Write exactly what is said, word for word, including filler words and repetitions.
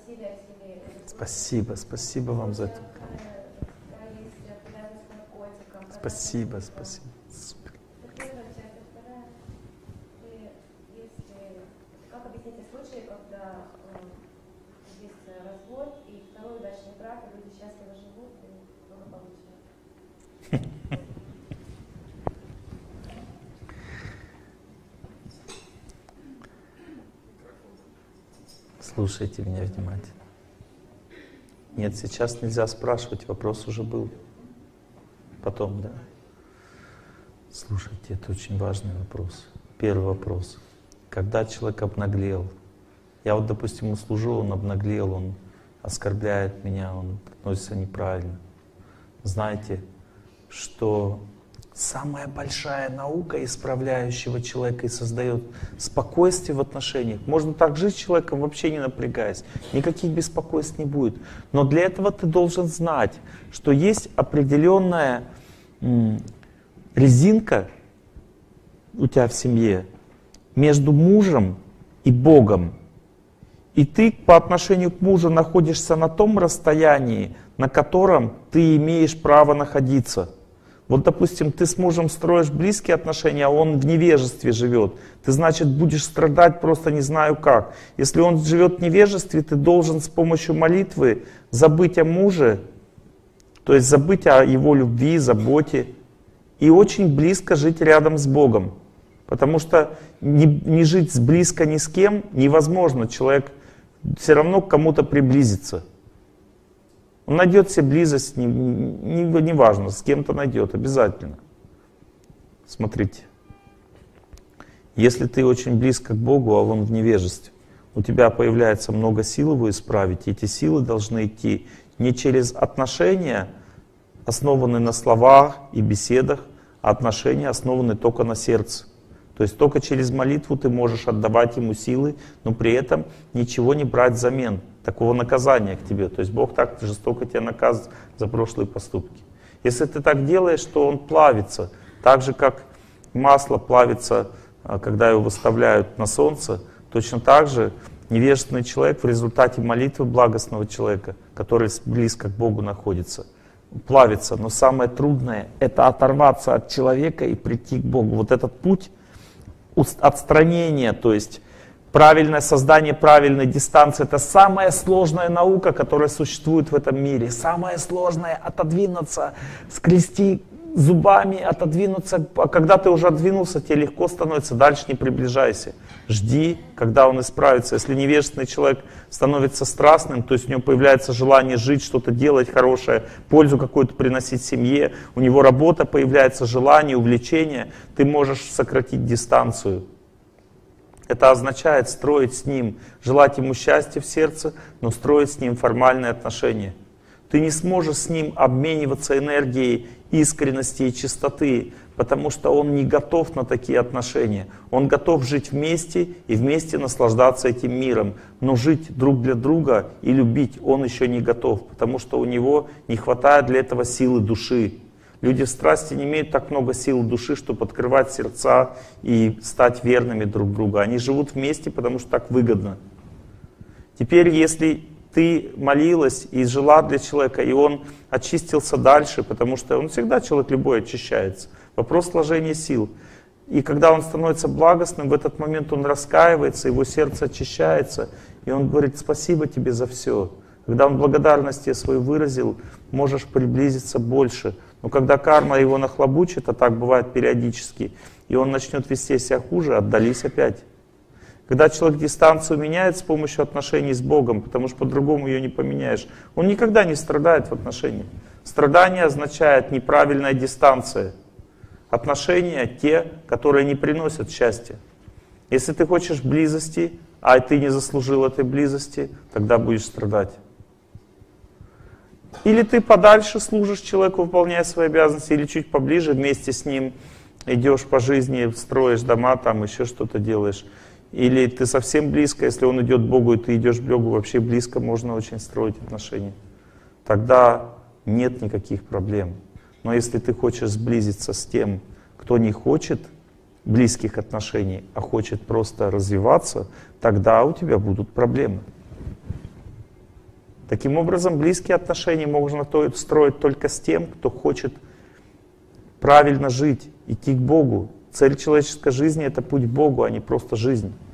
Спасибо, спасибо вам за это. Спасибо, спасибо. Супер. Как объяснить случаи, когда есть развод и второй удачный брак, и люди счастливо живут и благополучно? Слушайте меня внимательно. Нет, сейчас нельзя спрашивать, вопрос уже был. Потом, да? Слушайте, это очень важный вопрос. Первый вопрос. Когда человек обнаглел? Я вот, допустим, ему служу, он обнаглел, он оскорбляет меня, он относится неправильно. Знаете, что самая большая наука исправляющего человека и создает спокойствие в отношениях. Можно так жить с человеком, вообще не напрягаясь. Никаких беспокойств не будет. Но для этого ты должен знать, что есть определенная м, резинка у тебя в семье между мужем и Богом. И ты по отношению к мужу находишься на том расстоянии, на котором ты имеешь право находиться. Вот, допустим, ты с мужем строишь близкие отношения, а он в невежестве живет. Ты, значит, будешь страдать просто не знаю как. Если он живет в невежестве, ты должен с помощью молитвы забыть о муже, то есть забыть о его любви, заботе, и очень близко жить рядом с Богом. Потому что не, не жить близко ни с кем невозможно. Человек все равно к кому-то приблизится. Он найдет себе близость, не, не, не важно, с кем-то найдет, обязательно. Смотрите. Если ты очень близко к Богу, а он в невежестве, у тебя появляется много сил его исправить, и эти силы должны идти не через отношения, основанные на словах и беседах, а отношения, основанные только на сердце. То есть только через молитву ты можешь отдавать ему силы, но при этом ничего не брать взамен, такого наказания к тебе. То есть Бог так жестоко тебя наказывает за прошлые поступки. Если ты так делаешь, то он плавится. Так же, как масло плавится, когда его выставляют на солнце, точно так же невежественный человек в результате молитвы благостного человека, который близко к Богу находится, плавится. Но самое трудное — это оторваться от человека и прийти к Богу. Вот этот путь отстранения, то есть правильное создание правильной дистанции — это самая сложная наука, которая существует в этом мире. Самое сложное — отодвинуться, скрести зубами, отодвинуться. А когда ты уже отдвинулся, тебе легко становится, дальше не приближайся. Жди, когда он исправится. Если невежественный человек становится страстным, то есть у него появляется желание жить, что-то делать хорошее, пользу какую-то приносить семье, у него работа, появляется желание, увлечение, ты можешь сократить дистанцию. Это означает строить с ним, желать ему счастья в сердце, но строить с ним формальные отношения. Ты не сможешь с ним обмениваться энергией искренности и чистоты, потому что он не готов на такие отношения. Он готов жить вместе и вместе наслаждаться этим миром. Но жить друг для друга и любить он еще не готов, потому что у него не хватает для этого силы души. Люди в страсти не имеют так много сил души, чтобы открывать сердца и стать верными друг другу. Они живут вместе, потому что так выгодно. Теперь, если ты молилась и жила для человека, и он очистился дальше, потому что он всегда, человек любой, очищается. Вопрос сложения сил. И когда он становится благостным, в этот момент он раскаивается, его сердце очищается, и он говорит: спасибо тебе за все. Когда он благодарность тебе свою выразил, можешь приблизиться больше. Но когда карма его нахлобучит, а так бывает периодически, и он начнет вести себя хуже, отдались опять. Когда человек дистанцию меняет с помощью отношений с Богом, потому что по-другому ее не поменяешь, он никогда не страдает в отношениях. Страдание означает неправильная дистанция. Отношения те, которые не приносят счастья. Если ты хочешь близости, а ты не заслужил этой близости, тогда будешь страдать. Или ты подальше служишь человеку, выполняя свои обязанности, или чуть поближе, вместе с ним идешь по жизни, строишь дома, там еще что-то делаешь. Или ты совсем близко, если он идет к Богу, и ты идешь к Богу, вообще близко можно очень строить отношения. Тогда нет никаких проблем. Но если ты хочешь сблизиться с тем, кто не хочет близких отношений, а хочет просто развиваться, тогда у тебя будут проблемы. Таким образом, близкие отношения можно то- строить только с тем, кто хочет правильно жить, идти к Богу. Цель человеческой жизни — это путь к Богу, а не просто жизнь.